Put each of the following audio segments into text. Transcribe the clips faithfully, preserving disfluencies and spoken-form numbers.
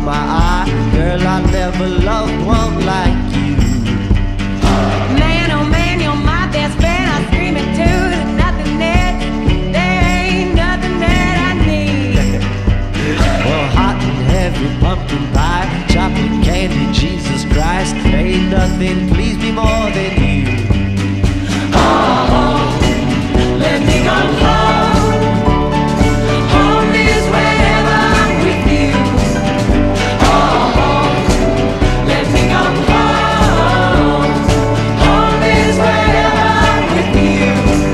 my eye. Girl, I never loved one like you. Man, oh man, you're my best friend. I scream it too. There's nothing that, there ain't nothing that I need. Well, hot and heavy pumpkin pie, chocolate candy, Jesus Christ, ain't nothing please me more than you. Oh, let me go home. Home is wherever I'm with you. Oh, let me go home. Home is wherever I'm with you.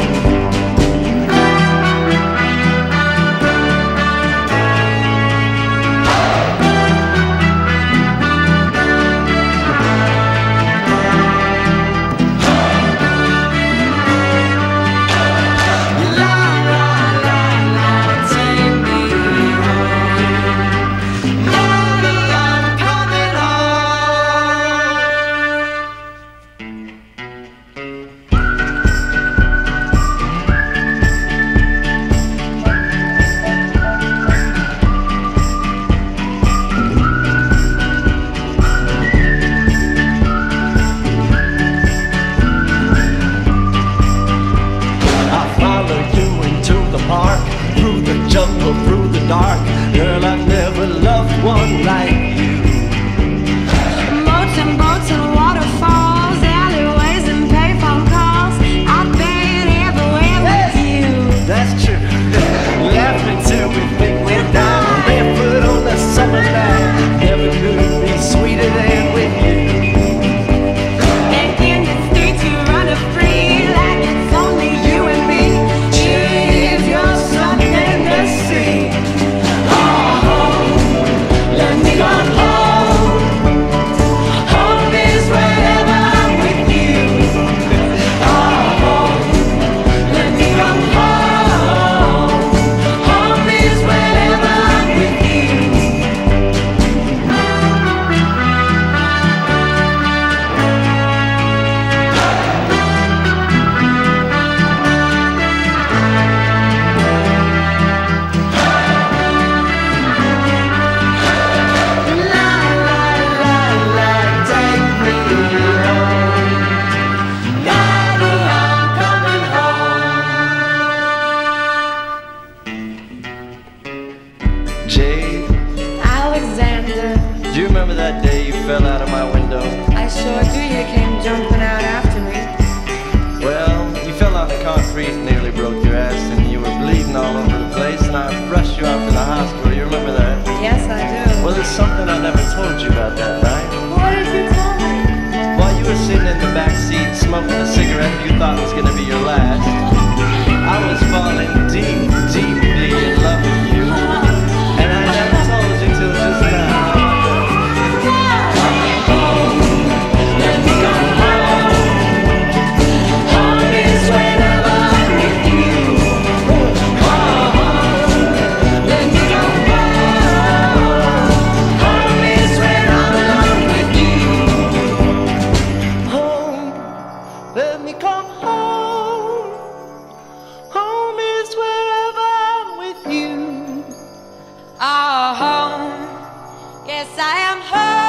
Through the jungle, through the dark, girl, I never loved one like you. Boats and boats and waterfalls, alleyways and payphone calls. I've been everywhere with you. That's true. Laughing till we think we're down, barefoot on the summer night. Never could be sweeter than with you. And in the streets you run a free like it's only you and me. Cheers, you're something to see. Oh, let me go home. Home is wherever I'm with you. Oh, let me go home. Home is wherever I'm with you. La la la la, take me home. Daddy, I'm coming home. Jade, Alexander, do you remember that day you fell out of my window? I sure do. You came jumping out after me. Well, you fell on the concrete and nearly broke your ass, and you were bleeding all over the place, and I rushed you off to the hospital. You remember that? Yes, I do. Well, there's something I never told you about that night. What did you tell me? While you were sitting in the back seat smoking a cigarette you thought was going to be your last, I was falling deep, deeply in love with you, and I never told you till just now. Let me go home. Home is wherever I'm with you. Oh, let me go home. Home is where I'm alone with you. Home, let me come home. Home is wherever I'm with you. Oh, home. Yes, I am home.